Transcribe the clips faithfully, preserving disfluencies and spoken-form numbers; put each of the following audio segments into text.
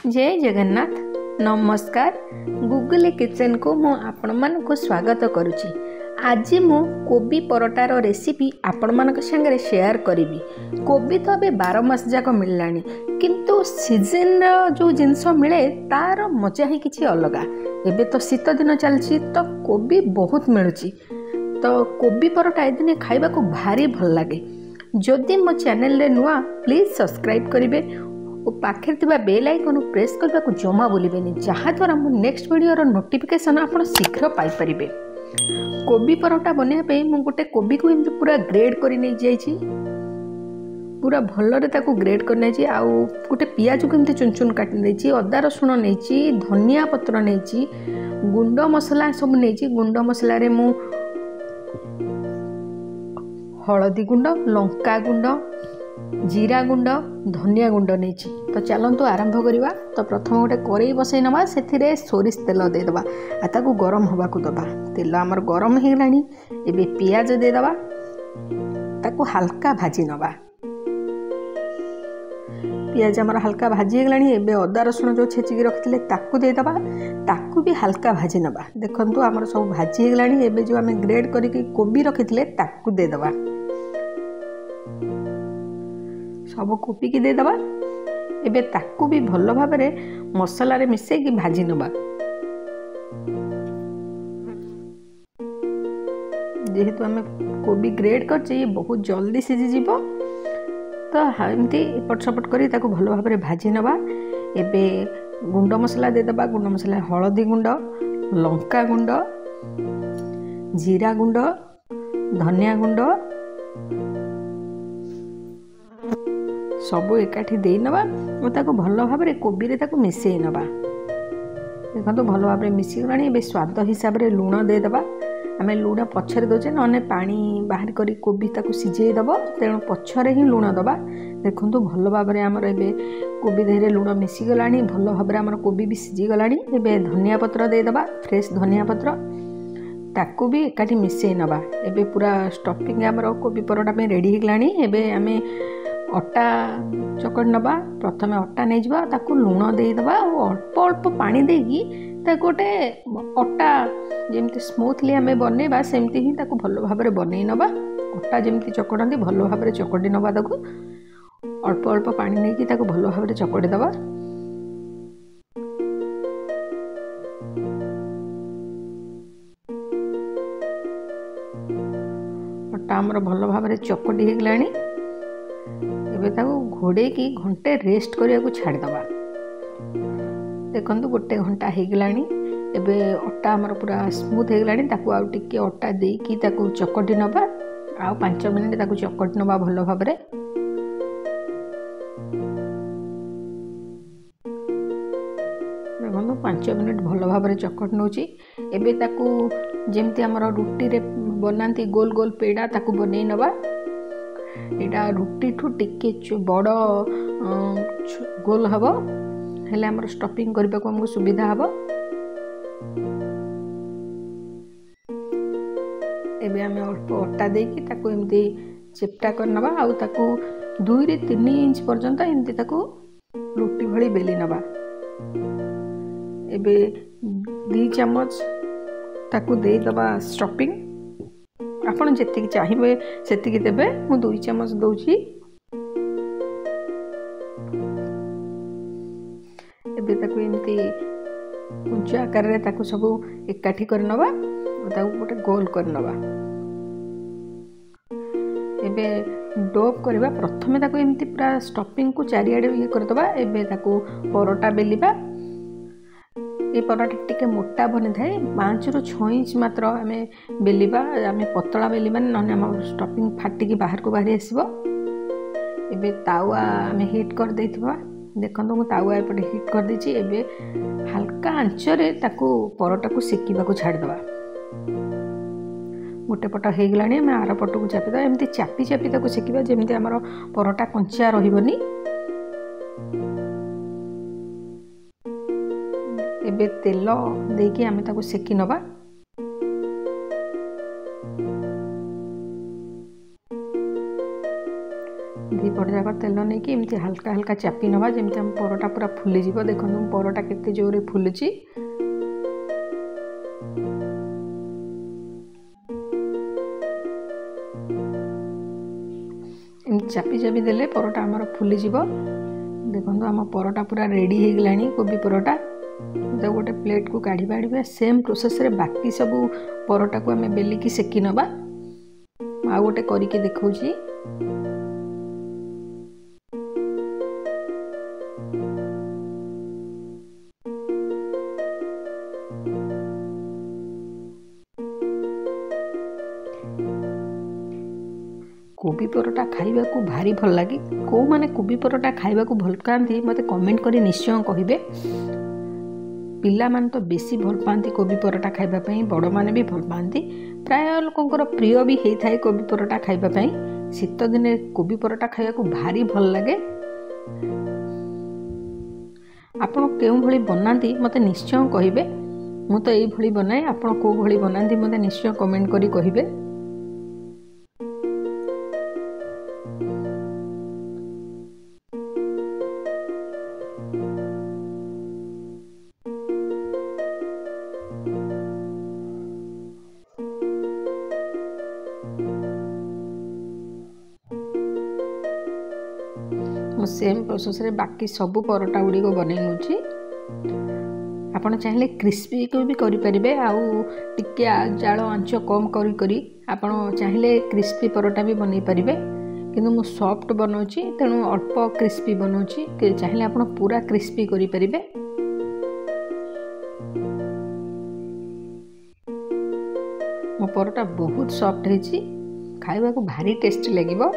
जय जगन्नाथ नमस्कार Google kitchen को मु आपण मानक स्वागत करुच्ची। आज मु कोबी परोटार रेसिपी आपण मानक संगे शेयर करी। कोबी तो अबे बारह मास जाक मिललानी किंतु सीजन जो जिनस मिले तार मजा ही किछि अलगा। एबे तो शीत दिन चलछि तो कोबी बहुत मिलुछि तो कोबी परोटा ए दिन खाइबा को भारी भल लागे। जदि मो चैनल रे नुआ प्लीज सब्सक्राइब करिवे और पाखे बेल आइकन प्रेस करने को जमा भूलें जहाँद्वारा मो नेक्स्ट वीडियो नोटिफिकेशन आप शीघ्र पाइपर। कोबी परोटा बनवाई मुझे गोटे कोबी को एमती पूरा ग्रेड कर पूरा भलरे ताकू ग्रेड करना आउ गोटे पियाज को एमती चुन चुन काटी अदा रसुण नहीं धनिया पत्र नहीं गुंड मसला सब नहीं। गुंड मसला रे मु हलदी गुंड लंका गुंड जीरा गुंड धनिया गुंड नहीं। तो चलतु आरंभ करवा। तो प्रथम गोटे कड़ई बसई नवा से सोरिष तेल देदबा ताकू गरम हवा को दबा। तेल आमर गरम हो गलानी एबे पियाज देदबा ताकू हल्का भाजी नवा। पियाज आमर हल्का भाजी गलानी एबे अदा रसुण जो छेचिक रखिले ताकू देदबा ताकू भी हल्का भाजी नवा। देखंतु आमर सब भाजी गलानी एबे जो आमे ग्रेड करिके कोबी रखिले ताकू देदबा सब कोबी की देदबा। एबे ताकू भी भल भाव मसला रे मिसई की भाजी नबा। जेहेतु आमे कोबी ग्रेड करछे ये बहुत जल्दी सिझी जीवो तो एमती एपट सपट करी ताकू भल भाव भाजी नबा। एबे गुंड मसला देदबा। गुंड मसला हलदी गुंड लंका गुंड जीरा गुंड धनिया गुंड सबू एकाठी दे नवा और ताको भल भाव कोबी रे ताको मिसई नवा। देखो भल भाव मिसी गलानी एबे स्वाद हिसाब रे लूण दे दबा। आमे लूण पछरे दोचे नने पानी बाहर करी कोबी ताको सिझेई दबो तेणु पछरे ही लूण दबा। देखंतु भल भाव आमर एबे कोबी देहरे लूण मिसी गलानी भल भाव आमर कोबी भी सिझी गलानी। एबे धनिया पत्र दे दबा फ्रेश धनिया पत्र ताकू भी एकाठी मिसई नवा। एबे पूरा स्टफिंग आमर कोबी परोटा पे रेडी हो गलानी। एबे आमे अटा चकड़ नबा। प्रथम अटा नहीं जावा ताकू लूण देदबा और अल्प अल्प पानी देगी गोटे अटा जमती स्मूथली आम बनवा सेमती ही ताकू भल भाव बन नबा। अटा जमती चकड़ती भल भाव चकड़ी नबा ताकू अल्प अल्प पानी नहीं ताकू भल भाव चकड़ी दबा। अटा आमर भल भाव चकटी हो गलानी। एबे ताको घोड़े की घंटे रेस्ट करिया को छाड़ दबा। देखंतु गोटे घंटा हो गलानी। एबे अटा हमर पूरा स्मूथ हो गलानी ताको आउ टिके अटा देकी ताको चकटी नबा आउ पाँच मिनिट ताको चकटी नबा भल भाबरे। देखंतु पाँच मिनिट भल भाबरे चकट नउची। एबे ताको जेमती हमर रुटी रे बनांती गोल गोल पेड़ा ताको बनै नबा। एटा रुटी ठू टिके बड़ गोल हम हेले आमर स्टफिंग करने को हमको सुविधा हम। एबे आमे अल्प अटा देकी ताको एमती चेप्टा करनबा आउ ताको दुई रे तीन इंच पर्यंत एमती ताको रुटी भली बेली नबा। एबे दी चम्मच ताको दे दबा स्टफिंग आपन जेतिक चाहिए सेतिक देबे। मु दुई चम्मच दउची। एबे ताको एमती ऊंचा आकार रे ताको सब एकाठी करनबा और ताको गोटे गोल करनबा। एबे डोप करबा प्रथमे ताको एमती पूरा स्टफिंग को चारिआडे ये करदबा। एबे ताको परोटा बेलिबा। ये परोटा टिके मोटा बनी थाए पाँच रु छः इंच मात्र आम बेलिबा। आम पतला बेलिबा ना आम स्टफिंग फाटिकी बाहर को बाहरी आसब। एबे तावा आम हिट कर देथिबा। देखंतु मु तावा एपटे हिट कर देछि। एबे हल्का आंचरे ताको परोटा को सेकिबा को छाड़ दबा। गोटे पट हो गलानी आम आर पट को चापीदा एमती चापी चापी ताको सेकिबा जेमती आमर परोटा कंचा रहिबनी। एबे तेल देकी आमे ताको सेकी नबा। दी पट जाक तेल नहीं कि एमती हल्का हल्का चापी नवा जमी आम परटा पूरा फुलीज। देखो परटा केते जोरे फुलुची। एमती चापी चापी देले परटा आमर फुलीज। देखो आम परटा पूरा रेडी हो गलानी कोबी परटा। तो गोटे प्लेट को काढ़ी पाड़िबा। सेम प्रोसेस रे बाकी सब परटा को आम बेलिकी सेकी नवा। आ गोटे करिके देखौची। कोबी परटा खाइबा को भारी भल लगे। को माने कोबी परटा खाइबा को भल पाती मते कमेंट करी निश्चय कहिबे। पिला मान तो बेसी भल पाती कोबी परटा खाइबा पई, बड़ माने भी भल पाती। प्राय लोकंकर प्रिय भी हेई थाए कोबी परटा खाइबा पई। शीत दिने कोबी परटा खाइबा को भारी भल लगे। आपण केउ भली बनाती मते निश्चय कहिबे। मु तो एई भली बनाए, आपण को भली बनाती मते निश्चय कमेंट करी कहिबे। सेम प्रोसेस रे बाकी सबू परटा गुड़ी को बनै नउची। आपण चाहिले क्रिस्पी को भी करि परिबे। आउ टिके जाळ आंच कम करी करी आपण चाहिले क्रिस्पी परटा भी बनै परिबे। किंतु मु सॉफ्ट बनौची तेणु अल्प क्रिस्पी बनौची। चाहिले आपण पूरा क्रिस्पी करि परिबे। मो परटा बहुत सॉफ्ट हेची, खाइबा को भारी टेस्टी लागिबो।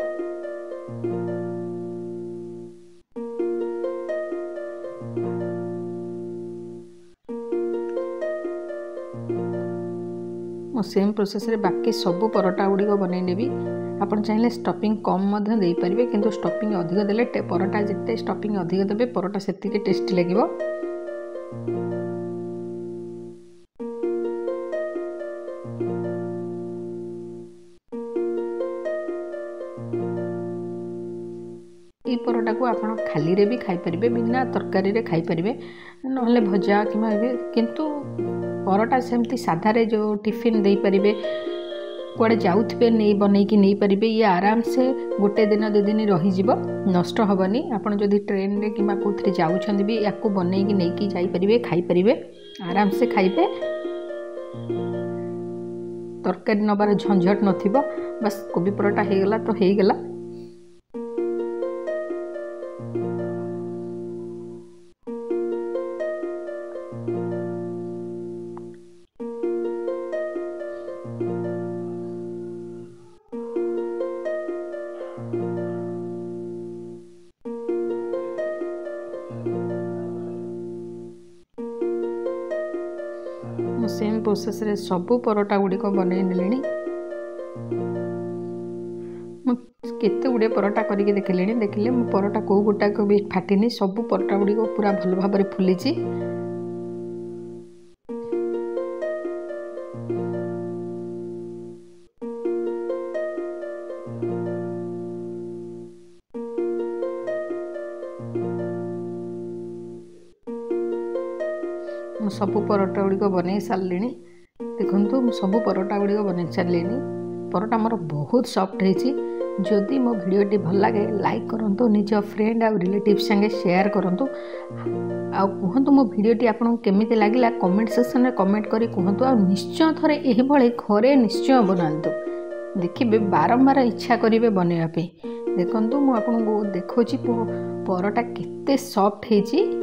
सेम प्रोसेस रे बाकी सबू परटा गुड़ी को बनै नेबी। आपण चाहिले स्टफिंग कम मध्य दे परिबे, किंतु स्टफिंग अधिक देले परटा जिते स्टफिंग अधिक देबे परटा सेतिके टेस्टी लागिबो। ई परटा को आपण खाली रे भी खाई परिबे, बिना तरकारी रे खाई परिबे, नहले भजा किमा किंतु परटा सेमती साधा रे जो टिफिन दे पारिबे, कुआडे जाउथबे नहीं बनै कि नहीं पारिबे। ये आराम से गोटे दिन दो दिन रही जीवो, नष्ट हबनी। आपण जदि ट्रेन रे किमा कोथरे जाउछन्दी भी याकू बनै कि नहीं कि जाई परिबे, खाई परिबे, आराम से खाइबे। तरकारी नबार झंझट नथिबो। बस कोबी परटा हे गला तो हे गला। सेम प्रोसेस रे सबू परटा गुड़ी को बनै नेलिनी। मु केते गुड़े परटा करिके देखलेनी। देखिले मु परटा को गोटा को भी फाटिनी। सबू परटा गुड़ी को पूरा भल भाव रे फुलीची। सबू परटा गुड़ी को बनै सारलिनी। देखंतु सबू परटा गुड़ी को बनै सारलिनी। परटा मोर बहुत सॉफ्ट हेची। जदि मो वीडियोटी भल लगे लाइक करंतु, निज फ्रेंड आ रिलेटिव संगे शेयर करंतु। आ कहंतु मो वीडियोटी आपन केमिति लागिला कमेंट सेक्शन रे कमेंट करी कहंतु। आ निश्चय थरे एही भळे घरे निश्चय बनांतु। देखिबे बारंबार इच्छा करिवे बनेवा पे। देखंतु मो आपन को देखौची परटा केते सॉफ्ट हेची।